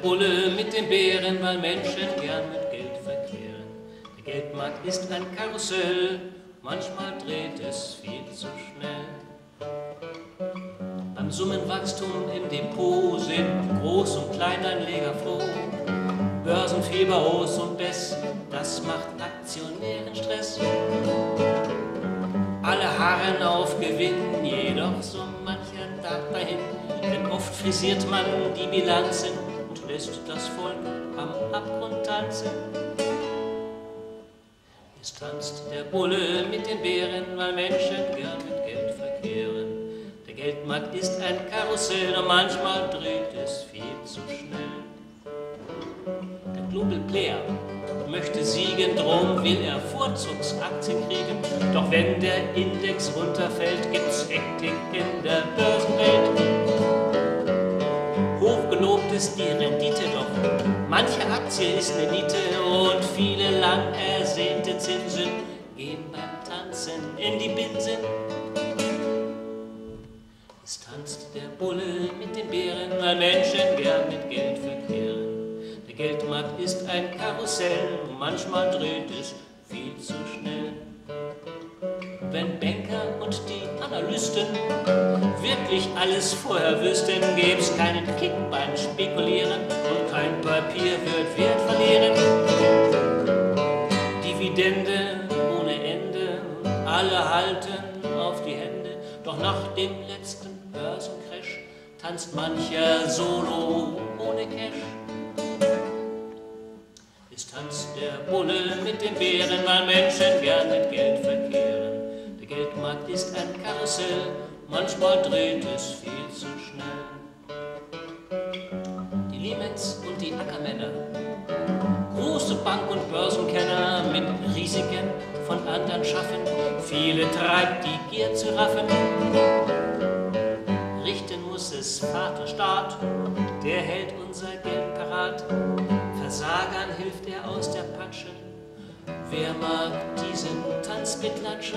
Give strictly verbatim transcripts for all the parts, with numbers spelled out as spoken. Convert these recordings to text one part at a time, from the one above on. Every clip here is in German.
Bulle mit den Bären, weil Menschen gern mit Geld verkehren. Der Geldmarkt ist ein Karussell, manchmal dreht es viel zu schnell. Beim Summenwachstum im Depot sind Groß- und Kleinanleger froh. Börsenfieber, Os und Bess, das macht Aktionären Stress. Alle harren auf Gewinn, jedoch so mancher Tag dahin, denn oft frisiert man die Bilanzen und lässt das Volk am Abgrund tanzen. Es tanzt der Bulle mit den Bären, weil Menschen gern mit Geld verkehren. Der Geldmarkt ist ein Karussell und manchmal dreht es viel zu schnell. Der Global Player möchte siegen, drum will er Vorzugsaktien kriegen. Doch wenn der Index runterfällt, gibt's Hektik in der Börsenwelt. Hochgelobt ist die Rendite, doch manche Aktie ist eine Niete und viele lang ersehnte Zinsen gehen beim Tanzen in die Binsen. Es tanzt der Bulle mit den Bären, weil Menschen gern mit Geld verkehren. Der Geldmarkt ist ein Karussell, manchmal dreht es viel zu schnell. Wenn Banker und die Analysten wirklich alles vorher wüssten, gäb's keinen Kick beim Spekulieren und kein Papier wird Wert verlieren. Dividende ohne Ende, alle halten auf die Hände, doch nach dem letzten Börsencrash tanzt mancher Solo ohne Cash. Es tanzt der Bulle mit den Bären, weil Menschen gern mit Geld verkehren. Der Geldmarkt ist ein Karussell, manchmal dreht es viel zu schnell. Die Liemens und die Ackermänner, große Bank- und Börsenkenner mit Risiken von anderen schaffen, viele treibt die Gier zu raffen. Richten muss es Vaterstaat, der hält unser Geld parat. Versagern hilft er aus der Patsche, wer mag diesen Tanz mitlatschen?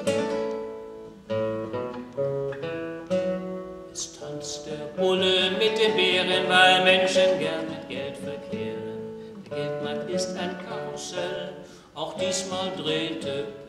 Es tanzt der Bulle mit den Bären, weil Menschen gern mit Geld verkehren. Der Geldmarkt ist ein Karussell, auch diesmal drehte